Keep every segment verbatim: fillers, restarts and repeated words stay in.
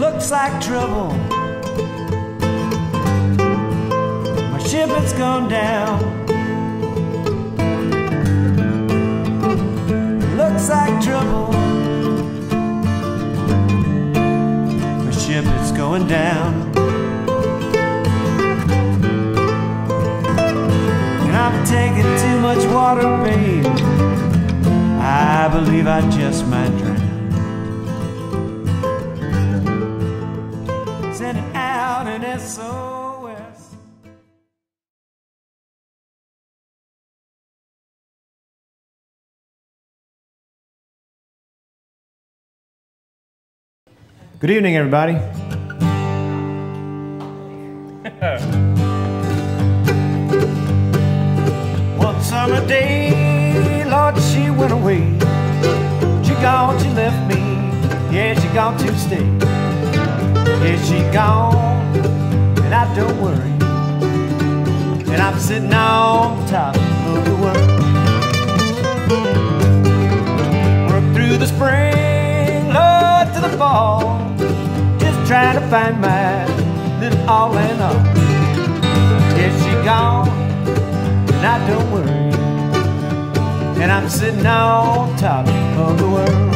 looks like trouble. My ship has gone down. Looks like trouble. My ship is going down. And I'm taking too much water, babe. I believe I just might drown. Sending out an S O S. Good evening, everybody. One summer day, Lord, she went away. She gone, she left me. Yeah, she gone to stay. Yeah, she gone, and I don't worry. And I'm sitting on top of the world. Work through the spring, Lord, to the fall. Just trying to find my little all in all. Yeah, she gone, and I don't worry. And I'm sitting on top of the world.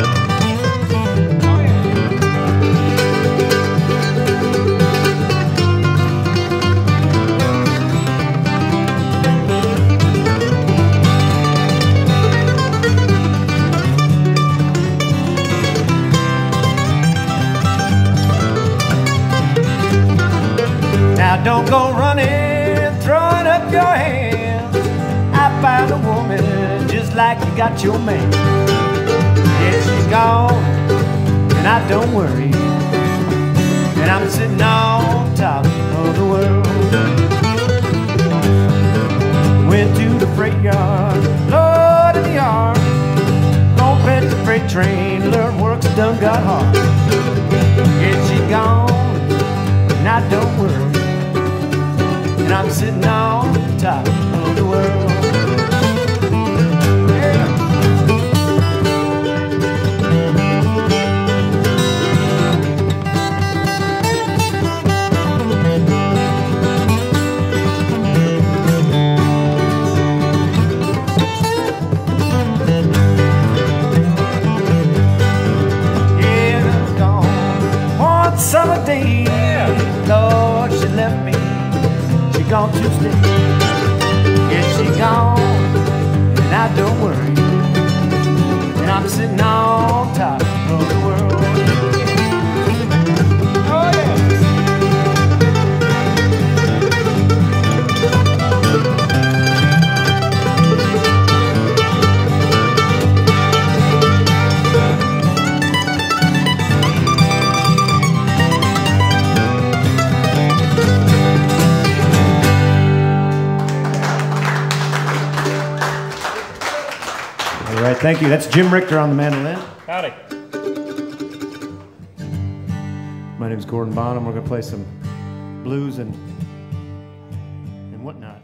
Now don't go running, throwing up your hands. I found a woman just like you got your man. Yeah, she's gone, and I don't worry. And I'm sitting on top of the world. Went to the freight yard, Lord in the yard. Don't bet the freight train, learn work's done got hard. Yeah, she's gone, and I don't worry. And I'm sitting on top of the world. Yeah. Yeah, I'm gone. One summer day, Lord, she left me. Gone to stay. Yeah, she gone, and I don't worry. And I'm sitting on top of the world. Oh yeah. All right, thank you. That's Jim Richter on the mandolin. Howdy. My name's Gordon Bonham. We're going to play some blues and, and whatnot.